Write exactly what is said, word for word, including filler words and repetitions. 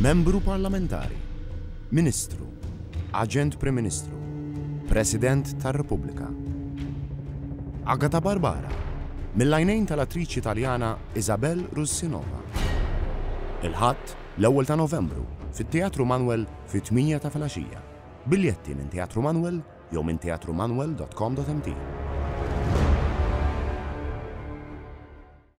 Membru parlamentari, Ministru, Aġent Prim Ministru, President tar-Repubblika. Agata Barbara, mill-għajnejn tal-attriċi Taljana Isabel Russinova. Il-ħadd l-ewwel ta' Novembru fit-Teatru Manuel fit-tminja ta' filgħaxija. Biljetti minn Teatru Manuel jew minn teatru manuel dot com dot m t.